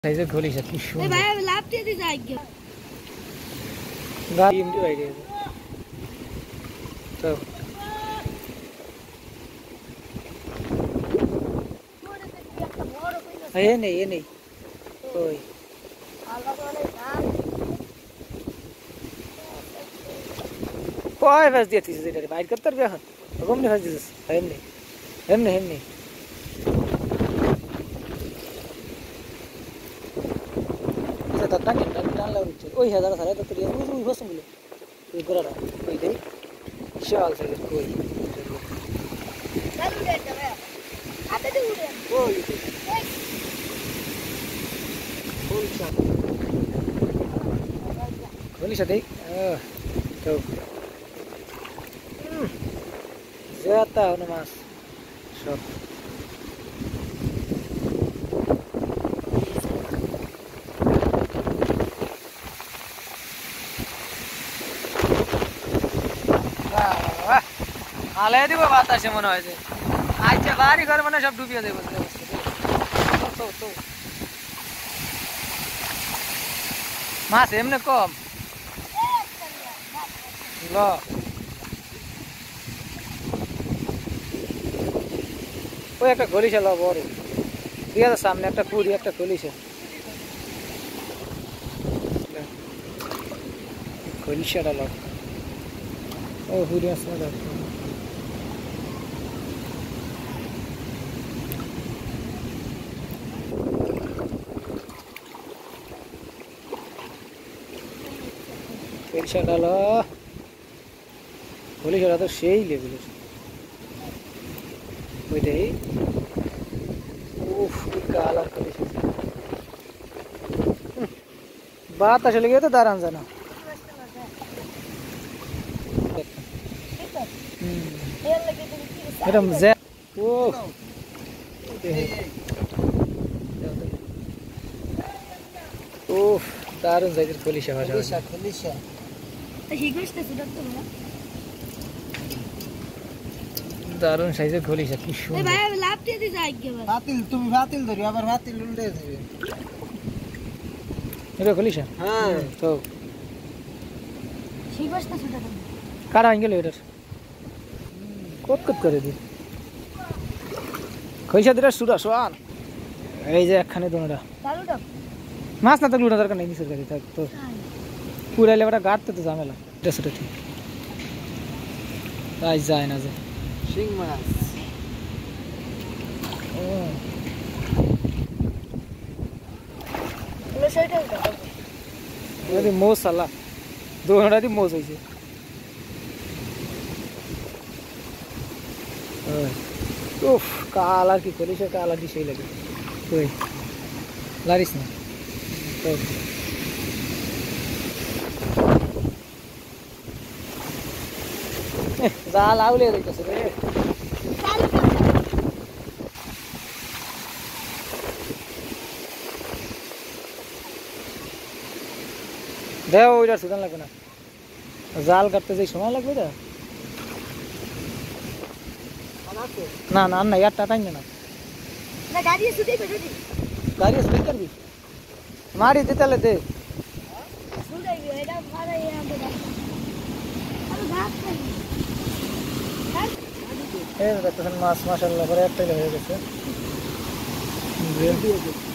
সাইজের ঘলিস কি সুন্দর। ভাই আমি লাভ দিয়ে দিই আগে গাড়ি এমডি বাইরে তো এ নেই ওই কয় ফেস দিয়েছিস এটা বাইর করতে পারবি এখন কমনি ফেস দিছিস এমনি এমনি এমনি টানলে ওই হাজার সাড়ে তো ওই বসুন গুলো ওই গোড়াটা ওই দেই বিশাল সাইজের কই খোলিসা দেই তো যেটা হলো মাছ সব আলাই দিব বাতাসে মনে হয় যে আচ্ছা বাড়ি ঘর মানে সব ডুবিয়ে দেবো মাছ এমনি কম ল ওই একটা খলিসা ল বড় দিয়ে সামনে একটা পুরি একটা খলিসা খলিসাটা ল ও পুরি আসলে খলিসাটা ল খলিসাটা তো সেই লেভেলের ওইটাই উফ কালার খলিসা বাতাসে লেগে তো দাঁড়ান জানা এরকম যে ও উফ দারুণ সাইজের খলিসা ভাষা খলিসা দারুণ সাইজের খলিসা কি সুন্দর। ভাই আমি লাভ দিয়ে দিই আগে বাতিল তুমি বাতিল ধরি আবার বাতিল উল্টে দিবে এটা খলিসা হ্যাঁ তো শিগসটা সুটা কারা আঙ্গেল এটার কত করে দি খলিসা দিরা সুরা সোয়ান এই যে একখানে দোনোটা চালুটা মাছ না তো লুটা দরকার নেই নিচের গাড়ি থাক তো পুরা লেবাটা গাড়তে তো ঝামেলা এটা সেটা ঠিক তাই যায় না যে শিং মাছ ও হলো সেটা ওদি মোজ সালা দোনোটা দি মোজ হইছে উফ কালার কি খলিসা কালার দি সেই লাগে ওই লারিস না তো জাল আউলে দিতেছে রে দেও ওইটা সুদান লাগবে না জাল কাটতে যে সময় লাগবে এটা না না না ইয়ার টাটাই না না গাড়ি সুদি বেরোদি গাড়ি স্পিড করবি মারি দে তাহলে দে সুদাই এটা মারা ইয়াতে আরে ভাত খাই এই দেখতেছেন মাছ মাশাআল্লাহ বড় একটা হয়ে গেছে